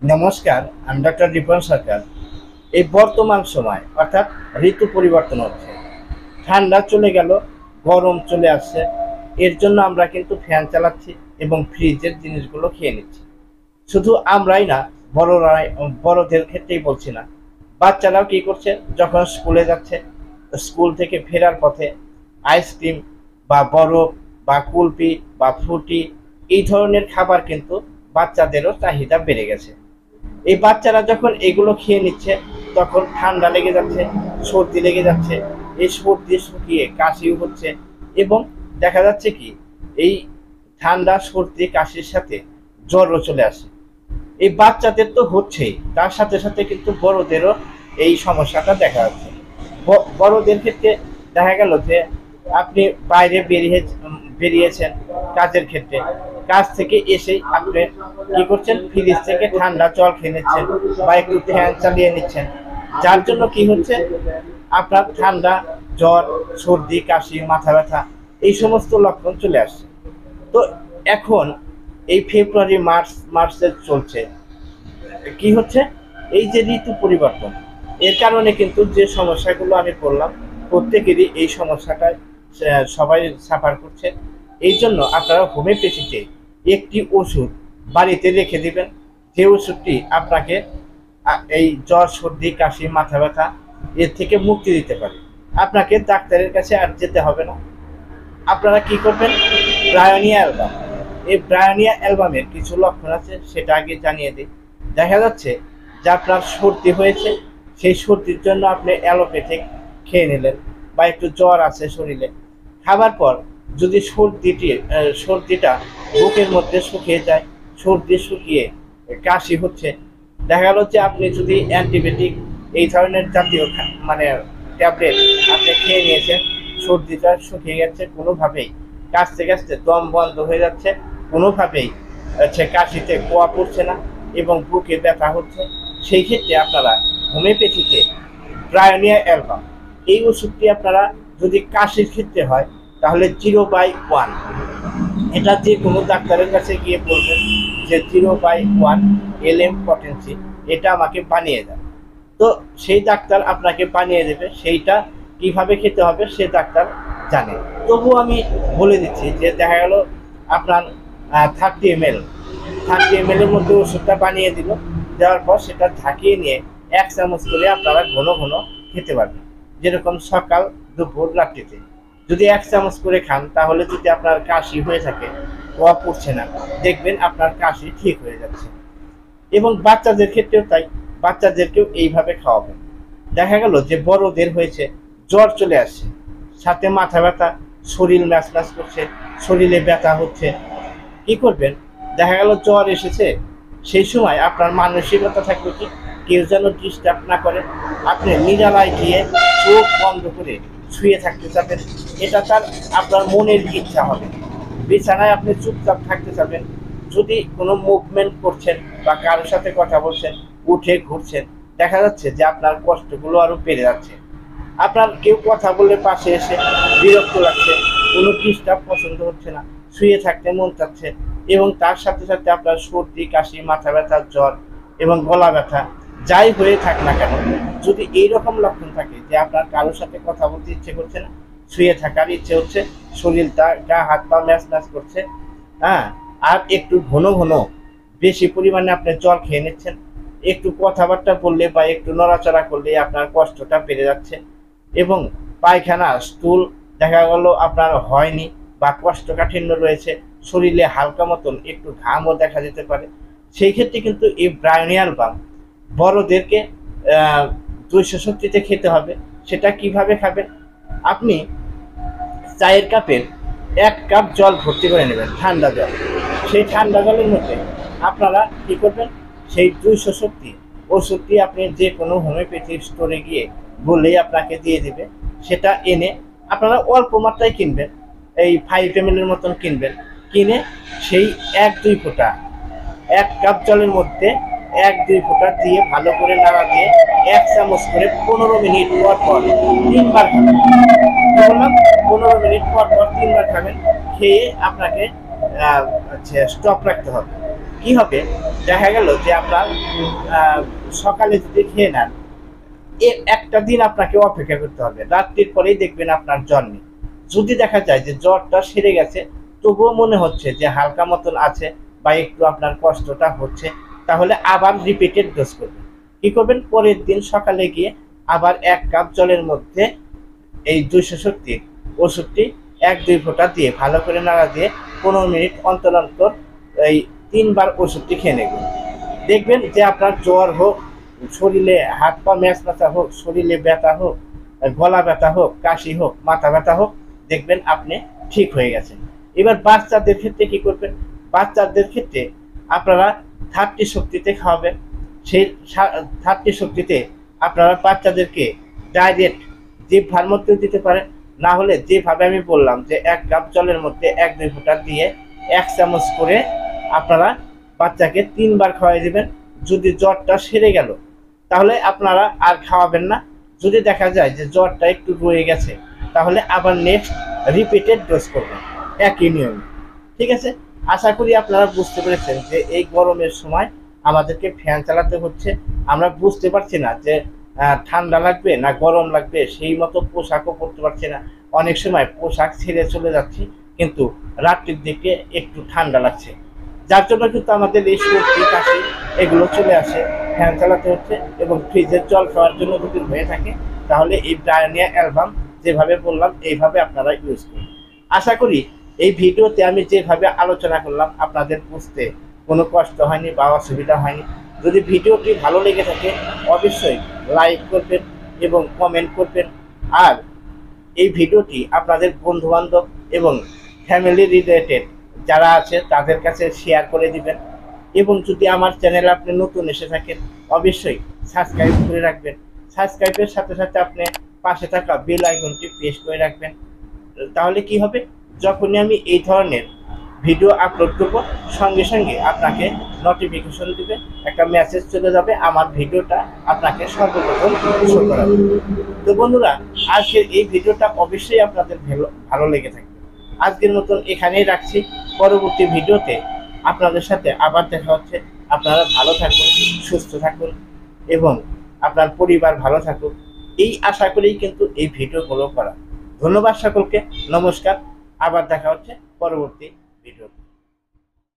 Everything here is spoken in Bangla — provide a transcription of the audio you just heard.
নমস্কার, আমি ডক্টর রিপন সরকার। এই বর্তমান সময় অর্থাৎ ঋতু পরিবর্তন হচ্ছে, ঠান্ডা চলে গেল, গরম চলে আসছে। এর জন্য আমরা কিন্তু ফ্যান চালাচ্ছি এবং ফ্রিজের জিনিসগুলো খেয়ে নিচ্ছি। শুধু আমরাই না, বড়রাই, বড়দের ক্ষেত্রেই বলছি না, বাচ্চারাও কি করছে, যখন স্কুলে যাচ্ছে, স্কুল থেকে ফেরার পথে আইসক্রিম বা বরফ বা কুলফি বা ফ্রুটি এই ধরনের খাবার কিন্তু বাচ্চাদেরও চাহিদা বেড়ে গেছে। এই বাচ্চারা যখন এগুলো খেয়ে নিচ্ছে, তখন ঠান্ডা লেগে যাচ্ছে, সর্দি লেগে যাচ্ছে। এই সর্দি শুকিয়ে কাশিও হচ্ছে এবং দেখা যাচ্ছে কি এই ঠান্ডা সর্দি কাশির সাথে জ্বরও চলে আসে। এই বাচ্চাদের তো হচ্ছেই, তার সাথে সাথে কিন্তু বড়দেরও এই সমস্যাটা দেখা যাচ্ছে। বড়দের ক্ষেত্রে দেখা গেল যে আপনি বাইরে বেরিয়েছেন কাজের ক্ষেত্রে, কাজ থেকে এসেই আপনি কি করছেন, ফ্রিজ থেকে ঠান্ডা জল খেয়ে নিচ্ছেন বা একটু ফ্যান চালিয়ে নিচ্ছেন, যার জন্য কি হচ্ছে, আপনার ঠান্ডা, জ্বর, সর্দি, কাশি, মাথা ব্যথা এই সমস্ত লক্ষণ চলে আসছে। তো এখন এই ফেব্রুয়ারি মার্চের চলছে, কি হচ্ছে, এই যে ঋতু পরিবর্তন, এর কারণে কিন্তু যে সমস্যাগুলো আমি বললাম, প্রত্যেকেরই এই সমস্যাটায় সবাই সাফার করছে। এই জন্য আপনারা হোমিওপ্যাথিতে একটি ওষুধ বাড়িতে রেখে দিবেন, যে ওষুধটি আপনাকে এই জ্বর, সর্দি, কাশি, মাথা ব্যথা এর থেকে মুক্তি দিতে পারে। আপনাকে ডাক্তারের কাছে আর যেতে হবে না। আপনারা কি করবেন, ব্রায়োনিয়া অ্যালবাম, এই ব্রায়োনিয়া অ্যালবামের কিছু লক্ষণ আছে, সেটা আগে জানিয়ে দিই। দেখা যাচ্ছে যে আপনার সর্দি হয়েছে, সেই সর্দির জন্য আপনি অ্যালোপ্যাথিক খেয়ে নিলেন বা একটু জ্বর আছে শরীরে, খাবার পর যদি সর্দিটা বুকের মধ্যে শুকিয়ে যায়, সর্দি শুকিয়ে কাশি হচ্ছে, দেখা গেল যে আপনি যদি অ্যান্টিবায়োটিক এই ধরনের জাতীয় মানে ট্যাবলেট আপনি খেয়ে নিয়েছেন, সর্দিটা শুকিয়ে গেছে, কোনোভাবেই কাশতে কাশতে দম বন্ধ হয়ে যাচ্ছে, কোনোভাবেই কাশিতে কোয়া পড়ছে না এবং বুকে ব্যথা হচ্ছে, সেই ক্ষেত্রে আপনারা হোমিওপ্যাথিতে ব্রায়োনিয়া অ্যালবাম এই ওষুধটি আপনারা, যদি কাশির ক্ষেত্রে হয় তাহলে 0/1, এটা যে কোনো ডাক্তারের কাছে গিয়ে বলবেন যে 0/1 LM পটেন্সি এটা আমাকে বানিয়ে দেন। তো সেই ডাক্তার আপনাকে বানিয়ে দেবে, সেইটা কিভাবে খেতে হবে সে ডাক্তার জানে। তবু আমি বলে দিচ্ছি যে দেখা গেল আপনার 30 ml এর মধ্যে ওষুধটা বানিয়ে দিল, দেওয়ার পর সেটা ঢাকিয়ে নিয়ে 1 চামচ করে আপনারা ঘন ঘন খেতে পারবেন, যেরকম সকাল, দুপুর, রাত্রিতে যদি 1 চামচ করে খান, তাহলে যদি আপনার কাশি হয়ে থাকে, কোয়া পড়ছে না, দেখবেন আপনার কাশি ঠিক হয়ে যাচ্ছে। এবং বাচ্চাদের ক্ষেত্রেও তাই, বাচ্চাদেরকেও এইভাবে খাওয়াবেন। দেখা গেল যে বড়দের হয়েছে, জ্বর চলে আসছে, সাথে মাথা ব্যথা, শরীর ম্যাচম্যাচ করছে, শরীরে ব্যথা হচ্ছে, কি করবেন, দেখা গেল জ্বর এসেছে, সেই সময় আপনার মানসিকতা থাকবে কি, কেউ যেন ডিস্টার্ব না করে, আপনি নিরালায় গিয়ে চোখ বন্ধ করে শুয়ে থাকতে চাবেন, এটা তার আপনার মনের ইচ্ছা হবে। বিছানায় আপনি চুপচাপ থাকতে চাবেন, যদি কোনো মুভমেন্ট করছেন বা কারোর সাথে কথা বলছেন, উঠে ঘুরছেন, দেখা যাচ্ছে যে আপনার কষ্টগুলো আরো বেড়ে যাচ্ছে। আপনার কেউ কথা বললে পাশে এসে বিরক্ত লাগছে, কোনো ডিস্টার্ব পছন্দ হচ্ছে না, শুয়ে থাকতে মন চাচ্ছে, এবং তার সাথে সাথে আপনার সর্দি, কাশি, মাথা ব্যথা, জ্বর এবং গলা ব্যথা যাই হয়ে থাক না কেন, যদি এইরকম লক্ষণ থাকে যে আপনার কারোর সাথে কথা বলতে ইচ্ছে করছে না, শুয়ে থাকার ইচ্ছে হচ্ছে, শরীরটা গা হাত পা ম্যাচ ম্যাচ করছে, হ্যাঁ, আর একটু ঘন ঘন বেশি পরিমাণে আপনি জল খেয়ে নিচ্ছেন, একটু কথাবার্তা বললে বা একটু নড়াচড়া করলে আপনার কষ্টটা বেড়ে যাচ্ছে, এবং পায়খানা, স্টুল দেখা গেল আপনার হয়নি বা কোষ্ঠকাঠিন্য রয়েছে, শরীরে হালকা মতন একটু ঘামও দেখা যেতে পারে, সেই ক্ষেত্রে কিন্তু এই ব্রায়োনিয়া অ্যালবাম বড়দেরকে 260 খেতে হবে। সেটা কিভাবে খাবেন, আপনি চায়ের কাপের 1 কাপ জল ভর্তি করে নেবেন, ঠান্ডা জল, সেই ঠান্ডা জলের মধ্যে আপনারা কি করবেন, সেই 260 ওষুধটি আপনি যে কোনো হোমিওপ্যাথি স্টোরে গিয়ে বললেই আপনাকে দিয়ে দিবে, সেটা এনে আপনারা অল্প মাত্রায় কিনবেন, এই 5 ml এর মতন কিনবেন, কিনে সেই 1-2 ফোঁটা 1 কাপ জলের মধ্যে 1-2 ফোঁটা দিয়ে ভালো করে নাড়া দিয়ে 1 চামচ করে 15 মিনিট পর পর 3 বার খাবেন। বললাম 15 মিনিট পর পর 3 বার খাবেন, খেয়ে আপনাকে স্টপ রাখতে হবে। কি হবে, দেখা গেল যে আপনার সকালে যদি খেয়ে নেন, একটা দিন আপনাকে অপেক্ষা করতে হবে, রাত্রির পরেই দেখবেন আপনার জ্বর নেই। যদি দেখা যায় যে জ্বরটা সেরে গেছে, তবুও মনে হচ্ছে যে হালকা মতন আছে বা একটু আপনার কষ্টটা হচ্ছে, তাহলে আবার রিপিটেড ডোজ করবেন। কি করবেন, পরের দিন সকালে গিয়ে আবার 1 কাপ জলের মধ্যে এই 200 শক্তির ওষুধটি 1-2 ফোঁটা দিয়ে ভালো করে নাড়া দিয়ে 15 মিনিট অন্তর অন্তর এই 3 বার ওষুধটি খেয়ে নেবেন। দেখবেন যে আপনার জ্বর হোক, শরীরে হাত পা ম্যাচম্যাচা হোক, শরীরে ব্যথা হোক, গলা ব্যথা হোক, কাশি হোক, মাথা ব্যথা হোক, দেখবেন আপনি ঠিক হয়ে গেছেন। এবার বাচ্চাদের ক্ষেত্রে কি করবেন, বাচ্চাদের ক্ষেত্রে আপনারা 30 শক্তিতে খাওয়াবেন। সেই 30 শক্তিতে আপনারা বাচ্চাদেরকে ডাইরেক্ট জিহ্বার মধ্যে দিতে পারেন, না হলে যেভাবে আমি বললাম যে 1 কাপ জলের মধ্যে 1-2 ফোঁটা দিয়ে 1 চামচ করে আপনারা বাচ্চাকে 3 বার খাওয়াই দিবেন। যদি জ্বরটা সেরে গেল তাহলে আপনারা আর খাওয়াবেন না। যদি দেখা যায় যে জ্বরটা একটু রয়ে গেছে, তাহলে আবার নেক্সট রিপিটেড ডোজ করবেন একই নিয়মে। ঠিক আছে, আশা করি আপনারা বুঝতে পেরেছেন যে এই গরমের সময় আমাদেরকে ফ্যান চালাতে হচ্ছে। আমরা বুঝতে পারছি না যে ঠান্ডা লাগবে না গরম লাগবে, সেই মতো পোশাকও পরতে পারছি না। অনেক সময় পোশাক ছেড়ে চলে যাচ্ছি, কিন্তু রাত্রির দিকে একটু ঠান্ডা লাগছে, যার জন্য কিন্তু আমাদের এই সর্দি কাশি এগুলো চলে আসে। ফ্যান চালাতে হচ্ছে এবং ফ্রিজের জল খাওয়ার জন্য যদি হয়ে থাকে, তাহলে এই ব্রায়োনিয়া অ্যালবাম যেভাবে বললাম এইভাবে আপনারা ইউজ করুন। আশা করি এই ভিডিওতে আমি যেভাবে আলোচনা করলাম আপনাদের বুঝতে কোনো কষ্ট হয়নি বা অসুবিধা হয়নি। যদি ভিডিওটি ভালো লেগে থাকে অবশ্যই লাইক করবেন এবং কমেন্ট করবেন, আর এই ভিডিওটি আপনাদের বন্ধুবান্ধব এবং ফ্যামিলি রিলেটেড যারা আছে তাদের কাছে শেয়ার করে দিবেন। এবং যদি আমার চ্যানেলে আপনি নতুন এসে থাকেন অবশ্যই সাবস্ক্রাইব করে রাখবেন। সাবস্ক্রাইবের সাথে সাথে আপনি পাশে থাকা বেল আইকনটি প্রেস করে রাখবেন। তাহলে কি হবে, যখনই আমি এই ধরনের ভিডিও আপলোড করব সঙ্গে সঙ্গে আপনাকে নোটিফিকেশন দিবে, একটা মেসেজ চলে যাবে, আমার ভিডিওটা আপনাকে সর্বপ্রথম শো করাবে। তো বন্ধুরা, আজকের এই ভিডিওটা অবশ্যই আপনাদের ভালো লেগে থাকবে। আজকের মতন এখানেই রাখছি, পরবর্তী ভিডিওতে আপনাদের সাথে আবার দেখা হচ্ছে। আপনারা ভালো থাকুন, সুস্থ থাকুন এবং আপনার পরিবার ভালো থাকুক, এই আশা করেই কিন্তু এই ভিডিওগুলো করা। ধন্যবাদ সকলকে, নমস্কার, আবার দেখা হচ্ছে পরবর্তী ভিডিওতে।